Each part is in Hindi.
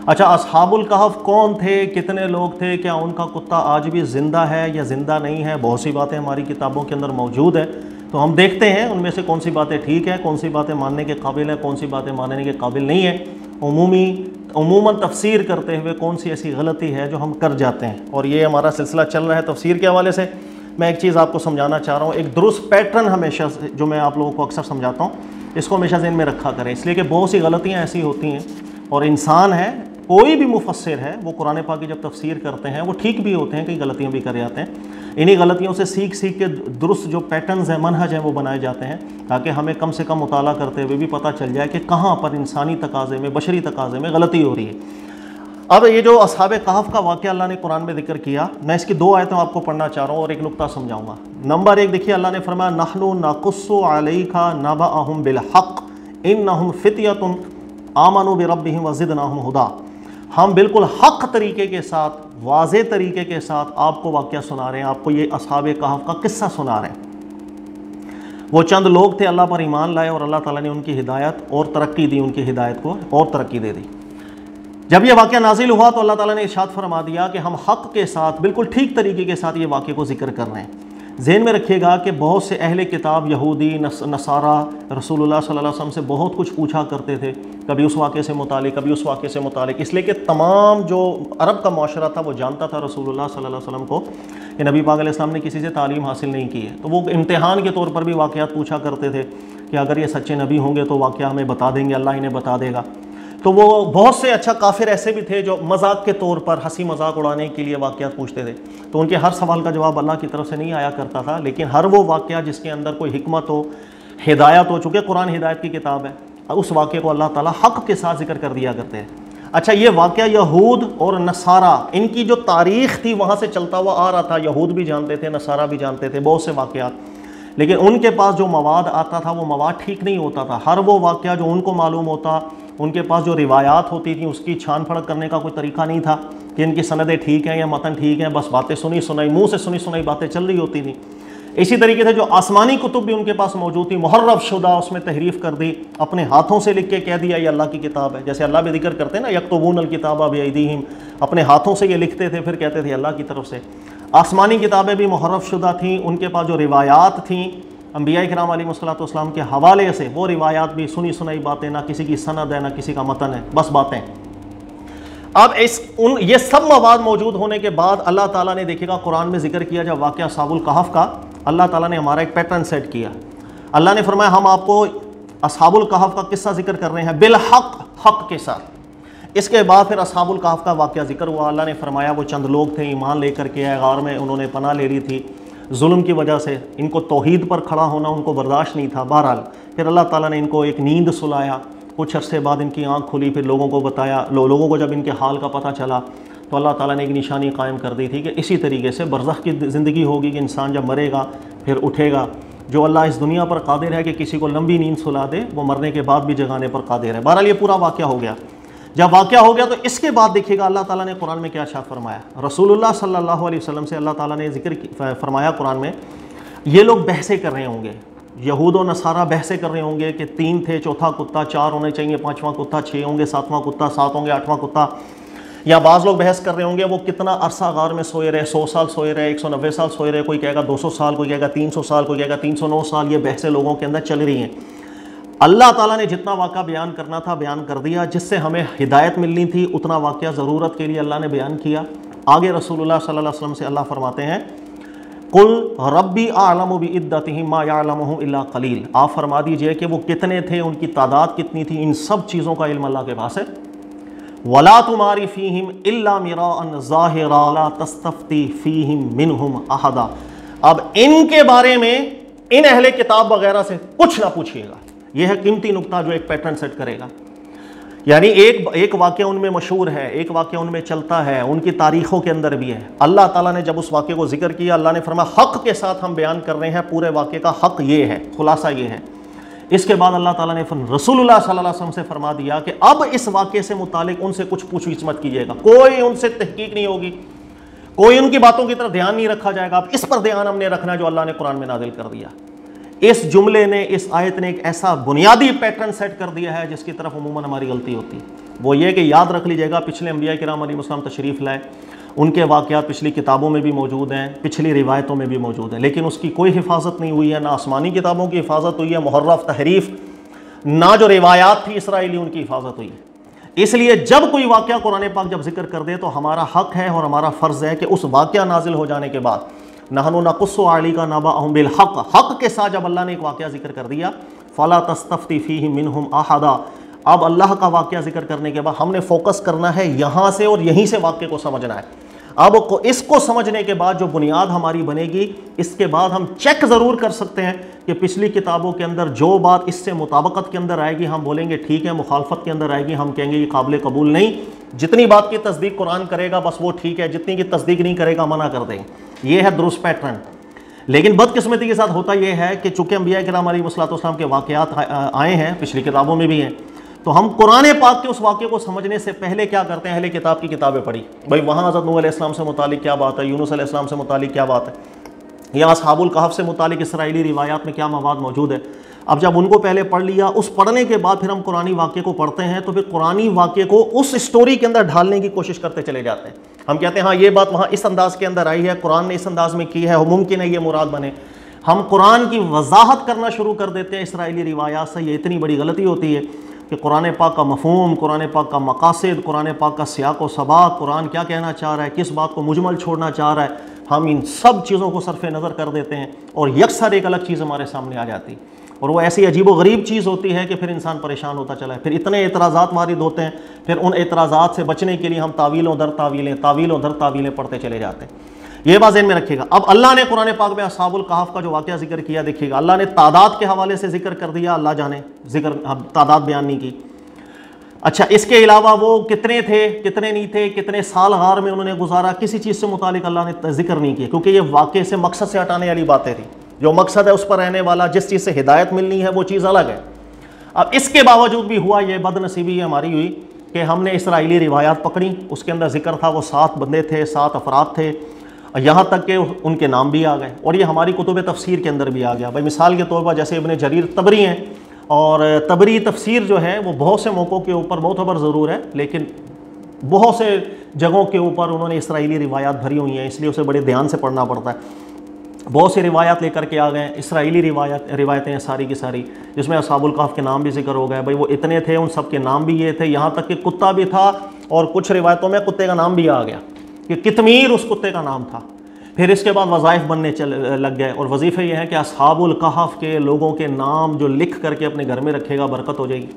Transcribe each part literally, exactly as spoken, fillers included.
अच्छा, असहाबुल कहफ कौन थे, कितने लोग थे, क्या उनका कुत्ता आज भी ज़िंदा है या ज़िंदा नहीं है? बहुत सी बातें हमारी किताबों के अंदर मौजूद है, तो हम देखते हैं उनमें से कौन सी बातें ठीक है, कौन सी बातें मानने के काबिल है, कौन सी बातें मानने के काबिल नहीं है। उमूमी उमूमन तफसीर करते हुए कौन सी ऐसी गलती है जो हम कर जाते हैं, और ये हमारा सिलसिला चल रहा है तफसीर के हवाले से। मैं एक चीज़ आपको समझाना चाह रहा हूँ, एक दुरुस्त पैटर्न हमेशा जो मैं आप लोगों को अक्सर समझाता हूँ, इसको हमेशा ज़हन में रखा करें, इसलिए कि बहुत सी गलतियाँ ऐसी होती हैं, और इंसान है, कोई भी मुफस्सिर है, वो कुरान पाक की जब तफसीर करते हैं वो ठीक भी होते हैं, कई गलतियाँ भी कर जाते हैं। इन्हीं गलतियों से सीख सीख के दुरुस्त जो पैटर्न्स हैं, मनहज हैं, वो बनाए जाते हैं, ताकि हमें कम से कम मुताला करते हुए भी पता चल जाए कि कहाँ पर इंसानी तकाज़े में, बशरी तकाज़े में गलती हो रही है। अब ये जो असहाबे कहफ का वाक़या अल्लाह ने कुरान में जिक्र किया, मैं इसकी दो आयतें आपको पढ़ना चाह रहा हूँ और एक नुक्ता समझाऊंगा। नंबर एक देखिए, अल्लाह ने फरमाया नहनु नकुस्सु अलैका नबअहुम बिल हक़ इन्नहुम फित्यतुन आमनु बिरब्बिहिम वज़िदनाहुम हुदा। हम बिल्कुल हक़ तरीके के साथ, वाज़े तरीके के साथ आपको वाक़या सुना रहे हैं, आपको ये असहाबे कहफ का किस्सा सुना रहे हैं। वो चंद लोग थे, अल्लाह पर ईमान लाए और अल्लाह ताला ने उनकी हिदायत और तरक्की दी, उनकी हिदायत को और तरक्की दे दी। जब यह वाक़या नाजिल हुआ तो अल्लाह ताला ने इरशाद फरमा दिया कि हम हक़ के साथ, बिल्कुल ठीक तरीके के साथ ये वाक़े को जिक्र कर रहे हैं। ज़हन में रखिएगा कि बहुत से अहले किताब, यहूदी, नसारा रसूलुल्लाह सल्लल्लाहु अलैहि वसल्लम से बहुत कुछ पूछा करते थे, कभी उस वाक़े से मुतालिक, कभी उस वाक़े से मुतालिक, इसलिए कि तमाम जो अरब का माशरा था वो जानता था रसूलुल्लाह सल्लल्लाहु अलैहि वसल्लम को कि नबी पाक अलैहि सल्लम ने किसी से तालीम हासिल नहीं की है। तो वो इम्तिहान के तौर पर भी वाक़यात पूछा करते थे कि अगर ये सच्चे नबी होंगे तो वाक़या हमें बता देंगे, अल्लाह इन्हें बता देगा। तो वो बहुत से अच्छा काफिर ऐसे भी थे जो मजाक के तौर पर, हंसी मजाक उड़ाने के लिए वाक़यात पूछते थे। तो उनके हर सवाल का जवाब अल्लाह की तरफ से नहीं आया करता था, लेकिन हर वो वाक़या जिसके अंदर कोई हिकमत हो, हिदायत हो, चूँकि कुरान हिदायत की किताब है, उस वाक़े को अल्लाह ताला हक़ के साथ जिक्र कर दिया करते हैं। अच्छा, ये वाक़या यहूद और नसारा, इनकी जो तारीख़ थी वहाँ से चलता हुआ आ रहा था। यहूद भी जानते थे, नसारा भी जानते थे बहुत से वाक़यात, लेकिन उनके पास जो मवाद आता था वो मवाद ठीक नहीं होता था। हर वो वाक़या जो उनको मालूम होता, उनके पास जो रिवायात होती थी उसकी छान फड़क करने का कोई तरीका नहीं था कि इनकी सनदें ठीक हैं या मतन ठीक हैं, बस बातें सुनी सुनाई, मुंह से सुनी सुनाई बातें चल रही होती थी। इसी तरीके से जो आसमानी कुतुब भी उनके पास मौजूद थी, मुहर्रफ शुदा, उसमें तहरीफ़ कर दी, अपने हाथों से लिख के कह दिया ये अल्लाह की किताब है। जैसे अल्लाह भी जिक्र करते हैं ना, यक्तुबूनल किताबा बिअयदीहिम, अपने हाथों से ये लिखते थे, फिर कहते थे अल्लाह की तरफ से। आसमानी किताबें भी मुहर्रफ शुदा थीं, उनके पास जो रिवायात थीं अंबिया किराम अलैहिस्सलाम के हवाले से, वो रिवायात भी सुनी सुनाई बातें, ना किसी की सनद है ना किसी का मतन है, बस बातें। अब इस उन ये सब मवाद मौजूद होने के बाद अल्लाह ताला ने, देखिएगा कुरान में जिक्र किया जब वाक़या असहाबुल कहफ का, अल्लाह ताला ने हमारा एक पैटर्न सेट किया। अल्लाह ने फरमाया हम आपको असहाबुल कहफ का किस्सा जिक्र कर रहे हैं बिल हक़, हक़ के साथ। इसके बाद फिर असहाबुल कहफ का वाक़या जिक्र हुआ। अल्लाह ने फरमाया वो चंद लोग थे, ईमान लेकर के आए, गार में उन्होंने पनाह ले ली थी, जुल्म की वजह से इनको तौहीद पर खड़ा होना उनको बर्दाश्त नहीं था। बहरहाल फिर अल्लाह ताला ने इनको एक नींद सुलाया, कुछ अरसे बाद इनकी आँख खुली, फिर लोगों को बताया, लो, लोगों को जब इनके हाल का पता चला तो अल्लाह ताला ने एक निशानी कायम कर दी थी कि इसी तरीके से बरज़ख की ज़िंदगी होगी कि इंसान जब मरेगा फिर उठेगा। जो अल्लाह इस दुनिया पर कादिर है कि किसी को लंबी नींद सुला दे, वो मरने के बाद भी जगाने पर कादिर है। बहरहाल ये पूरा वाक़या हो गया। जब वाक़या हो गया तो इसके बाद देखिएगा अल्लाह ताला ने कुरान में क्या इरशाद फरमाया। रसूलुल्लाह सल्लल्लाहु अलैहि वसल्लम से अल्लाह ताला ने जिक्र फरमाया कुरान में, ये लोग बहसें कर रहे होंगे, यहूद और नसारा बहसें कर रहे होंगे कि तीन थे, चौथा कुत्ता, चार होने चाहिए, पाँचवां कुत्ता, छः होंगे, सातवां कुत्ता, सात होंगे, आठवां कुत्ता। या बाज़ लोग बहस कर रहे होंगे वो कितना अरसा गार में सोए रहे, सौ साल सोए रहे, एक सौ नब्बे साल सोए रहे, कोई कहेगा दो सौ साल, कोई कहेगा तीन सौ साल, कोई कहेगा तीन सौ नौ साल। ये बहसें लोगों के अंदर चल रही हैं। अल्लाह ताला ने जितना वाक़या बयान करना था बयान कर दिया, जिससे हमें हिदायत मिलनी थी उतना वाक़या ज़रूरत के लिए अल्लाह ने बयान किया। आगे रसूलुल्लाह सल्लल्लाहु अलैहि वसल्लम से अल्लाह फरमाते हैं, कुल रब्बी आलमु बिइद्दतिहिम मा यअलमुहुम इल्ला कलील। आप फरमा दीजिए कि वो कितने थे, उनकी तादाद कितनी थी, इन सब चीज़ों का इल्म अल्लाह के पास है। वला तुमारी फ़ीहिम इल्ला मिराअन ज़ाहिरा ला तस्तफ्ती फ़ीहिम मिनहुम अहदा। अब इनके बारे में, इन अहले किताब वगैरह से कुछ ना पूछिएगा। यह है कीमती नुक्ता जो एक पैटर्न सेट करेगा। यानी एक एक वाक़या उनमें मशहूर है, एक वाक़या उनमें चलता है, उनकी तारीख़ों के अंदर भी है। अल्लाह ताला ने जब उस वाक़े को जिक्र किया, अल्लाह ने फरमाया हक़ के साथ हम बयान कर रहे हैं, पूरे वाक़े का हक़ ये है, खुलासा ये है। इसके बाद अल्लाह ताला ने रसूलुल्लाह सल्लल्लाहु अलैहि वसल्लम से फरमा दिया कि अब इस वाक़े से मुतालिक उनसे कुछ पूछ-गिछ मत कीजिएगा, कोई उनसे तहकीक नहीं होगी, कोई उनकी बातों की तरफ ध्यान नहीं रखा जाएगा। अब इस पर ध्यान हमने रखना है जो अल्लाह ने कुरान में नाजिल कर दिया। इस जुमले ने, इस आयत ने एक ऐसा बुनियादी पैटर्न सेट कर दिया है जिसकी तरफ उमूमन हमारी गलती होती है। वो ये कि याद रख लीजिएगा पिछले अंबिया किराम अलैहिस्सलाम तशरीफ़ लाए, उनके वाक़यात पिछली किताबों में भी मौजूद हैं, पिछली रिवायतों में भी मौजूद हैं, लेकिन उसकी कोई हिफाजत नहीं हुई है, ना आसमानी किताबों की हिफाजत हुई है मुहर्रफ तहरीफ, ना जो रिवायात थी इसराइली उनकी हिफाजत हुई है। इसलिए जब कोई वाक़या कुरान पाक जब जिक्र कर दे तो हमारा हक़ है और हमारा फ़र्ज़ है कि उस वाक़या नाजिल हो जाने के बाद नहनु नक़ुस्सु अलैका नबअहुम बिल हक़, हक़ के साथ जब अल्लाह ने एक वाक़या जिक्र कर दिया, फ़ला तस्तफ़्ती फ़ीहि मिनहुम अहदा, अब अल्लाह का वाक़या जिक्र करने के बाद हमने फोकस करना है यहाँ से और यहीं से वाक़े को समझना है। अब को इसको समझने के बाद जो बुनियाद हमारी बनेगी, इसके बाद हम चेक ज़रूर कर सकते हैं कि पिछली किताबों के अंदर जो बात इससे मुताबकत के अंदर आएगी हम बोलेंगे ठीक है, मुखालफत के अंदर आएगी हम कहेंगे ये काबिल कबूल नहीं। जितनी बात की तस्दीक कुरान करेगा बस वो ठीक है, जितनी की तस्दीक नहीं करेगा मना कर देंगे। ये है दुरुस्त पैटर्न। लेकिन बदकिस्मती के साथ होता यह है कि चूँकि अंबिया किराम अलैहिस्सलाम के वाक़यात आए हैं, पिछली किताबों में भी हैं, तो हम कुरान पाक के उस वाक़े को समझने से पहले क्या करते हैं, अहले किताब की किताबें पढ़ी, भाई वहाँ हज़रत नूह अलैहिस्सलाम से मुतालिक क्या बात है, यूनुस अलैहिस्सलाम से मुतालिक क्या बात है, या अस्हाबुल कहफ से मुतालिक इसराइली रिवायात में क्या मवाद मौजूद है। अब जब उनको पहले पढ़ लिया, उस पढ़ने के बाद फिर हम कुरानी वाक़े को पढ़ते हैं, तो फिर कुरानी वाक़े को उस स्टोरी के अंदर ढालने की कोशिश करते चले जाते हैं। हम कहते हैं हाँ ये बात वहाँ इस अंदाज़ के अंदर आई है, कुरान ने इस अंदाज़ में की है, मुमकिन है ये मुराद बने। हम कुरान की वजाहत करना शुरू कर देते हैं इसराइली रिवायात से। ये इतनी बड़ी गलती होती है कि कुरान पाक का मफ़हूम, कुरान पाक का मकासद, कुरान पाक का सियाक़ व सबाक़, कुरान क्या कहना चाह रहा है, किस बात को मुजमल छोड़ना चाह रहा है, हम इन सब चीज़ों को सरफ़ नज़र कर देते हैं और यकसर एक अलग चीज़ हमारे सामने आ जाती है। और वो ऐसी अजीब व गरीब चीज़ होती है कि फिर इंसान परेशान होता चला है। फिर इतने एतराज़ात वारिद होते हैं, फिर उन एतराज़ात से बचने के लिए हम तावीलों दर तावीलें तावीलों दर तावीलें पढ़ते चले जाते हैं। ये बात ज़हन में रखिएगा। अब अल्लाह ने कुरान पाक में अस्हाबुल कहफ का जो वाक़या जिक्र किया, देखिएगा अल्लाह ने तादाद के हवाले से जिक्र कर दिया, अल्लाह जाने जिक्र तादाद बयान नहीं की। अच्छा, इसके अलावा वो कितने थे कितने नहीं थे, कितने साल गार में उन्होंने गुजारा, किसी चीज़ से मुतालिक अल्लाह ने जिक्र नहीं किया, क्योंकि ये वाक़े से मकसद से हटाने वाली बातें थी। जो मकसद है उस पर रहने वाला, जिस चीज़ से हिदायत मिलनी है वो चीज़ अलग है। अब इसके बावजूद भी हुआ ये बदनसीबी हमारी हुई कि हमने इसराइली रिवायात पकड़ी, उसके अंदर जिक्र था वो सात बंदे थे, सात अफराद थे, यहाँ तक कि उनके नाम भी आ गए और ये हमारी कुतुब तफसीर के अंदर भी आ गया। भाई मिसाल के तौर पर जैसे इब्न जरीर तबरी हैं, और तबरी तफसीर जो है वो बहुत से मौक़ों के ऊपर मोतबर ज़रूर है, लेकिन बहुत से जगहों के ऊपर उन्होंने इसराइली रिवायात भरी हुई हैं, इसलिए उसे बड़े ध्यान से पढ़ना पड़ता है। बहुत सी रिवायात लेकर के आ गए, इसराइली रिवायत रिवायतें हैं सारी की सारी, जिसमें अस्हाबुल कहफ के नाम भी जिक्र हो गए। भाई वो इतने थे, उन सब के नाम भी ये थे, यहाँ तक कि कुत्ता भी था, और कुछ रिवायतों में कुत्ते का नाम भी आ गया कि कितमीर उस कुत्ते का नाम था। फिर इसके बाद वज़ाइफ बनने चल लग गए, और वजीफ़े ये हैं कि अस्हाबुल कहफ के लोगों के नाम जो लिख करके अपने घर में रखेगा बरकत हो जाएगी।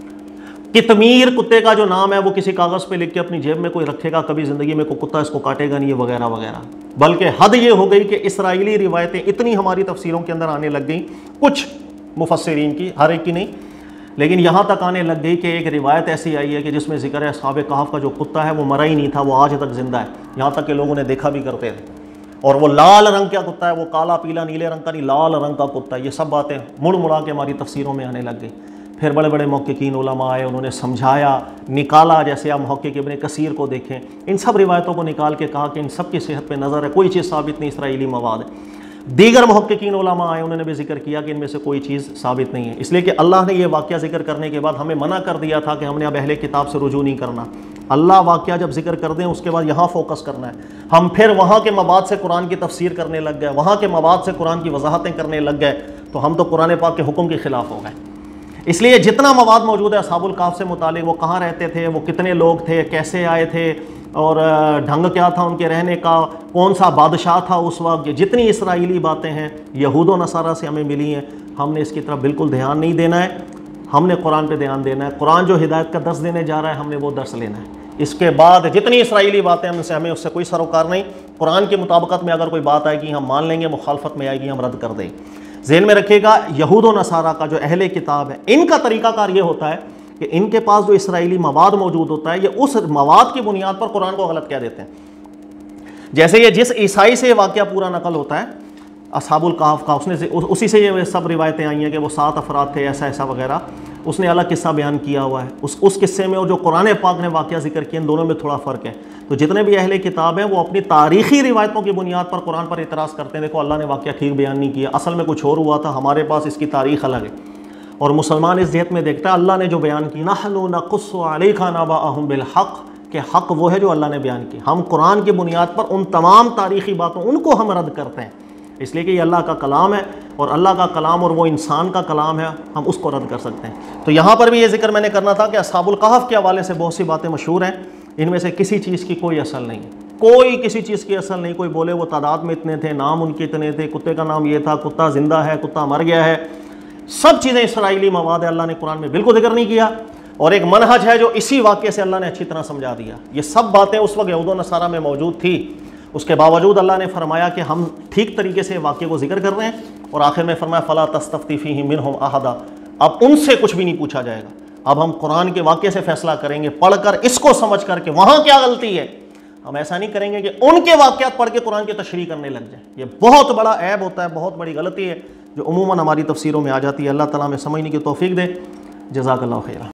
कितमीर कुत्ते का जो नाम है वो किसी कागज़ पे लिख के अपनी जेब में कोई रखेगा, कभी ज़िंदगी में कोई कुत्ता इसको काटेगा नहीं, वगैरह वगैरह। बल्कि हद ये हो गई कि इसराइली रिवायतें इतनी हमारी तफसीरों के अंदर आने लग गई, कुछ मुफस्सिरीन की, हर एक की नहीं, लेकिन यहाँ तक आने लग गई कि एक रिवायत ऐसी आई है कि जिसमें जिक्र है अस्हाब कहफ का जो कुत्ता है वो मरा ही नहीं था, वो आज तक ज़िंदा है। यहाँ तक कि लोगों ने देखा भी करते थे, और वो लाल रंग का कुत्ता है, वो काला पीला नीले रंग का नहीं, लाल रंग का कुत्ता है। ये सब बातें मुड़ मुड़ा के हमारी तफसीरों में आने लग गई। फिर बड़े बड़े मुहक्किकीन उलमा आए, उन्होंने समझाया, निकाला, जैसे आप मुहक्किक इब्न कसीर को देखें, इन सब रिवायतों को निकाल के कहा कि इन सब की सेहत पे नज़र है, कोई चीज़ साबित नहीं इसराइली मवाद है। दीगर मुहक्किकीन उलमा आए, उन्होंने भी जिक्र किया कि इनमें से कोई चीज़ साबित नहीं है, इसलिए कि अल्लाह ने यह वाक़या जिक्र करने के बाद हमें मना कर दिया था कि हमने अब अहले किताब से रुजू नहीं करना। अल्लाह वाक़या जब जिक्र कर दें उसके बाद यहाँ फोकस करना है। हम फिर वहाँ के मवाद से कुरान की तफसीर करने लग गए, वहाँ के मवाद से कुरान की वजाहतें करने लग गए, तो हम तो कुरान पाक के हुक्म के ख़िलाफ़ हो गए। इसलिए जितना मवाद मौजूद है अस्हाबुल कहफ से मुतालिक, वो कहाँ रहते थे, वो कितने लोग थे, कैसे आए थे, और ढंग क्या था उनके रहने का, कौन सा बादशाह था उस वक्त, जितनी इसराइली बातें हैं यहूद व नसारा से हमें मिली हैं, हमने इसकी तरफ बिल्कुल ध्यान नहीं देना है। हमने कुरान पे ध्यान देना है। कुरान जो हिदायत का दर्स देने जा रहा है, हमने वो दर्स लेना है। इसके बाद जितनी इसराइली बातें हमसे हमें उससे कोई सरोकार नहीं। कुरान की मुताबिकत में अगर कोई बात आएगी हम मान लेंगे, मुखालफत में आएगी हम रद्द कर दें। ज़हन में रखिएगा, यहूद व नसारा का जो अहले किताब है, इनका तरीक़ाकार ये होता है कि इनके पास जो इसराइली मवाद मौजूद होता है, ये उस मवाद की बुनियाद पर कुरान को गलत कह देते हैं। जैसे ये जिस ईसाई से वाक़या पूरा नकल होता है अस्हाबुल कहफ का, उसने उसी से ये सब रिवायतें आई हैं कि वो सात अफराद थे, ऐसा ऐसा वगैरह, उसने अलग किस्सा बयान किया हुआ है। उस उस किस्से में और जो कुरान पाक ने वाक़या जिक्र किया, इन दोनों में थोड़ा फ़र्क है। तो जितने भी अहले किताब हैं वो अपनी तारीख़ी रिवायतों की बुनियाद पर कुरान पर इतराज़ करते हैं, देखो अल्लाह ने वाक़या ठीक बयान नहीं किया, असल में कुछ और हुआ था, हमारे पास इसकी तारीख़ अलग है। और मुसलमान इस जहत में देखता है अल्लाह ने जो बयान की नहनु नक़ुस्सु अलैका नबअहुम बिल हक़, के हक़ वो है जो अल्लाह ने बयान की। हम कुरान की बुनियाद पर उन तमाम तारीख़ी बातों उनको हम रद्द करते हैं, इसलिए कि ये अल्लाह का कलाम है और अल्लाह का कलाम और वो इंसान का कलाम है, हम उसको रद्द कर सकते हैं। तो यहाँ पर भी ये जिक्र मैंने करना था कि अस्हाबुल कहफ़ के हवाले से बहुत सी बातें मशहूर हैं, इनमें से किसी चीज़ की कोई असल नहीं है, कोई किसी चीज़ की असल नहीं। कोई बोले वो तादाद में इतने थे, नाम उनके इतने थे, कुत्ते का नाम ये था, कुत्ता ज़िंदा है, कुत्ता मर गया है, सब चीज़ें इसराइली मवाद है, अल्लाह ने कुरान में बिल्कुल जिक्र नहीं किया। और एक मनहज है जो इसी वाक़े से अल्लाह ने अच्छी तरह समझा दिया। ये सब बातें उस वक्त यहूद व नसारा में मौजूद थी, उसके बावजूद अल्लाह ने फरमाया कि हम ठीक तरीके से वाक़े को जिक्र कर रहे हैं, और आखिर में फरमाया फ़ला तस्तफ्ती फ़ीहिम मिनहुम अहदा, अब उनसे कुछ भी नहीं पूछा जाएगा, अब हम कुरान के वाक़े से फ़ैसला करेंगे, पढ़कर इसको समझ करके वहाँ क्या गलती है। हम ऐसा नहीं करेंगे कि उनके वाक़यात पढ़ के कुरान की तशरीह करने लग जाए, ये बहुत बड़ा ऐब होता है, बहुत बड़ी गलती है जो उमूमन हमारी तफसीरों में आ जाती है। अल्लाह ताला हमें समझने की तौफीक दे। जज़ाकल्लाहु खैरा।